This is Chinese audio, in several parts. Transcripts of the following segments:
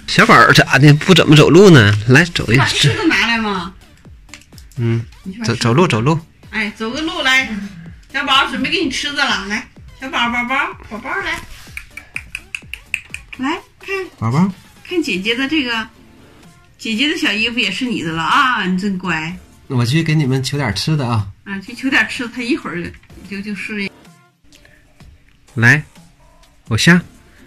小宝咋的？不怎么走路呢？来，走一把吃的拿来嘛。 走路。 哎，走个路来。小宝准备给你吃的了，来，小宝来，来看宝宝， 看姐姐的这个，姐姐的小衣服也是你的了啊，你真乖。 我去给你们求点吃的啊。 啊，去求点吃的，他一会儿就是来，偶像，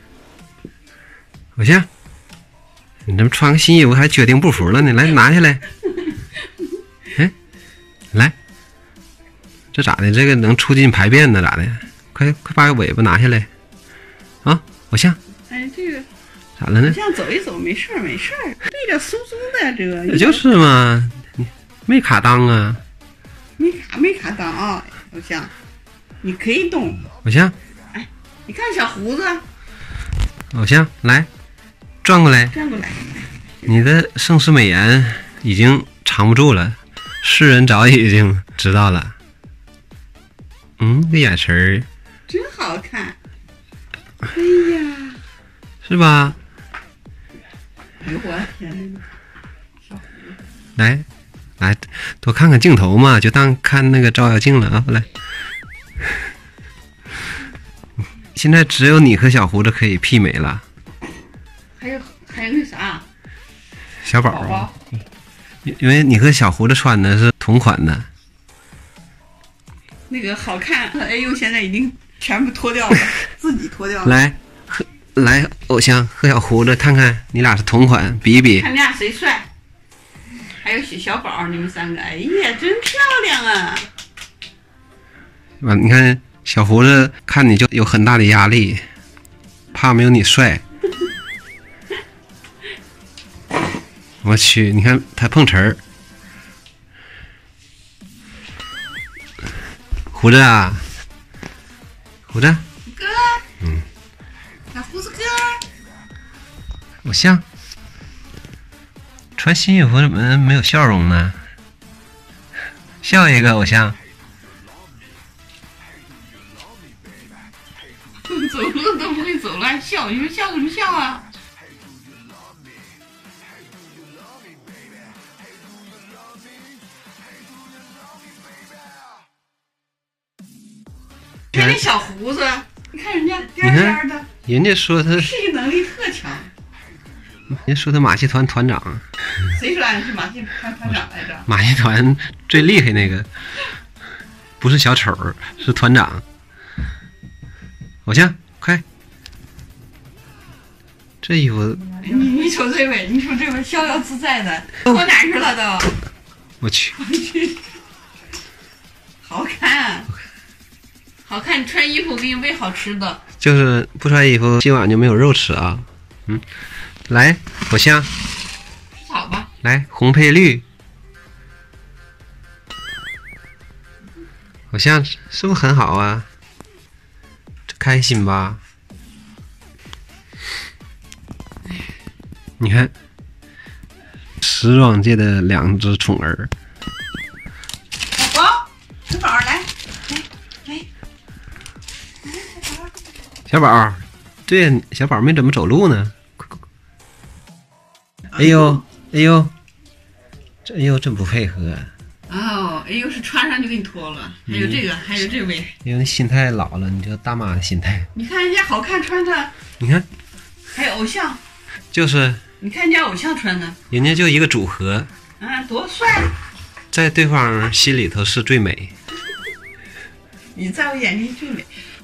你怎么穿个新衣服还决定不服了呢？来，拿下来。哎，来，这咋的？这个能促进排便呢？咋的？快把尾巴拿下来啊！偶像， 哎，这个咋了呢？ 偶像走一走，没事儿，对着酥酥的这个。 也就是嘛，没卡裆啊。 没卡裆啊，偶像，你可以动。 偶像， 哎，你看小胡子。 偶像，来，转过来。你的盛世美颜已经藏不住了，世人早已经知道了。这眼神儿真好看。哎呀， 是吧？ 哎呦我天哪！ 来，多看看镜头嘛，就当看那个照妖镜了啊！来，现在只有你和小胡子可以媲美了。 还有那啥， 小宝，因为你和小胡子穿的是同款的。 那个好看，哎呦，现在已经全部脱掉了，自己脱掉了。 来，偶像和小胡子看看，你俩是同款，比一比， 看俩谁帅。还有小宝，你们三个，哎呀，真漂亮啊！ 你看小胡子看你就有很大的压力，怕没有你帅。我去，你看他碰瓷儿。胡子啊，胡子哥，小胡子哥， 偶像穿新衣服怎么没有笑容呢？笑一个，偶像。 走路都不会走了，还笑？你说笑什么笑啊？看那小胡子，你看人家颠颠的， 人家说他适应能力特强。 人家说他马戏团团长。 谁说俺是马戏团团长来着？ 马戏团最厉害那个，不是小丑，是团长。偶像，快！这衣服， 你瞅这位，逍遥自在的，脱哪去了都？ 我去， 好看，好看！你穿衣服给你喂好吃的。 就是不穿衣服，今晚就没有肉吃啊。来，偶像， 吃草吧。 来，红配绿。偶像是不是很好啊？这开心吧？你看，时装界的两只宠儿。 小宝来， 小宝，对，小宝没怎么走路呢。哎呦，这哎呦真不配合。 哦，哎呦是穿上就给你脱了。还有这个，还有这位。 因为心态老了，你这大妈的心态。 你看人家好看穿的， 你看， 还有偶像。 就是。 你看人家偶像穿的， 人家就一个组合。 多帅！ 在对方心里头是最美。 你在我眼里最美。